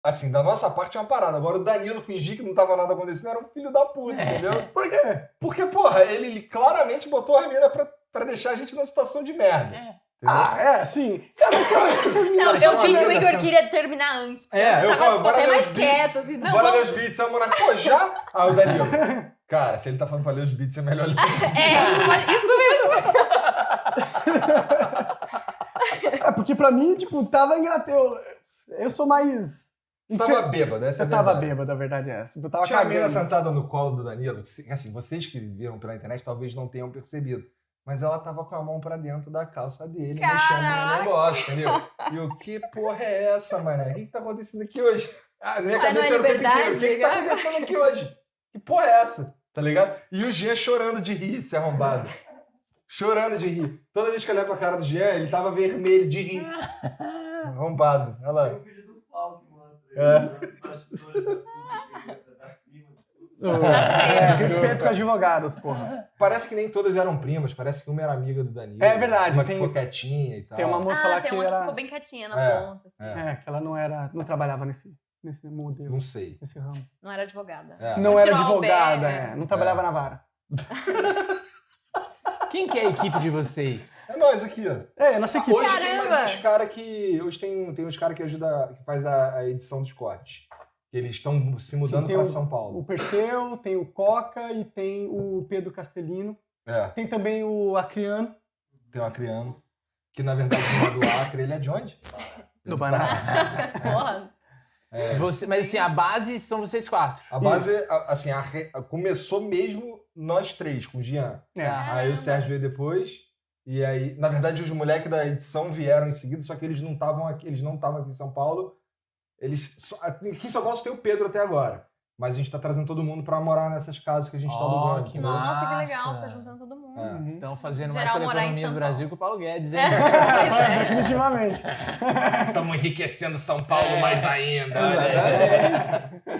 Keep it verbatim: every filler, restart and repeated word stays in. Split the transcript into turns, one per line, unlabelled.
assim, da nossa parte é uma parada. Agora o Danilo fingir que não tava nada acontecendo era um filho da puta,
É.
entendeu?
Por quê?
Porque, porra, ele, ele claramente botou a mina pra, pra deixar a gente numa situação de merda.
É.
Entendeu?
Ah, é, sim. Cara, mas eu acho que essas
Não,
meninas
eu
são
vi que o
amigas,
Igor
assim.
queria terminar antes. Porque
É,
você
eu
tava
vou,
tipo,
bora
até
ler
mais
os
quieto,
beats.
assim. Não,
Bora ler
vamos...
os beats, vamos morar. Pô, já? Ah, o Danilo. Cara, se ele tá falando pra ler os beats, é melhor ler os beats.
É, isso mesmo.
É, porque pra mim, tipo, tava engraçado. Eu, eu sou mais...
Você tava bêbado, essa é a
Eu tava
verdade.
bêbado, a verdade é essa. Eu tava
Tinha a mina
cagando.
sentada no colo do Danilo, que, assim, vocês que viram pela internet talvez não tenham percebido, mas ela tava com a mão pra dentro da calça dele, mexendo no
Caraca!
negócio, entendeu? E eu, que porra é essa, mano? O que que tá acontecendo aqui hoje? Ah, na minha
Ah, não
cabeça
é
era o tempo
liberdade,
inteiro. O que que tá
cara?
acontecendo aqui hoje? Que porra é essa? Tá ligado? E o Jean chorando de rir, esse arrombado. Chorando de rir. Toda vez que eu olhava pra cara do Jean, ele tava vermelho de rir. Arrombado. Olha lá.
Tem um vídeo do Flau que mostra
É.
ele, os bastidores das coisas, das primas, tudo.
É, respeito com as advogadas, porra.
Parece que nem todas eram primas, parece que uma era amiga do Danilo.
É verdade,
Uma que
tem-
ficou quietinha e tal.
Tem uma moça lá
Ah,
que
tem uma que
era...
ficou bem quietinha na
É,
ponta. Assim.
é.
É, que ela não era... Não trabalhava nesse, nesse modelo,
Não sei.
nesse ramo.
Não era advogada.
É.
Não era
tirou o
advogada,
pé,
é. Não trabalhava na vara.
Quem que é a equipe de vocês?
É nós aqui, ó.
É, nossa equipe.
Hoje tem
Caramba!
mais uns caras que. Hoje tem, tem uns caras que ajudam, que faz a, a edição dos cortes. Eles estão se mudando
Sim, tem
pra
o-
São Paulo.
O Perseu, tem o Coca e tem o Pedro Castelino.
É,
Tem também o Acriano.
tem o Acriano, que na verdade não é do Acre, ele é de onde?
Do Pará.
Porra.
É,
Você, mas assim, a base são vocês quatro.
a base, a- assim, a re- a- começou mesmo nós três, com o Jean.
É.
Tá.
Aí o Sérgio veio depois. E aí, na verdade, os moleques da edição vieram em seguida, só que eles não estavam aqui, eles não estavam aqui em São Paulo. Eles só, aqui em São Paulo só tem o Pedro até agora. Mas a gente tá trazendo todo mundo pra morar nessas casas que a gente tá
Ó,
alugando.
que
entendeu?
Nossa, que
Massa.
legal. Você tá juntando todo mundo.
É.
Uhum.
Estão fazendo mais
Geral
pela
morar em
economia
São
do Brasil que o Paulo Guedes, hein?
É, definitivamente.
Estamos enriquecendo São Paulo mais ainda.
Exatamente.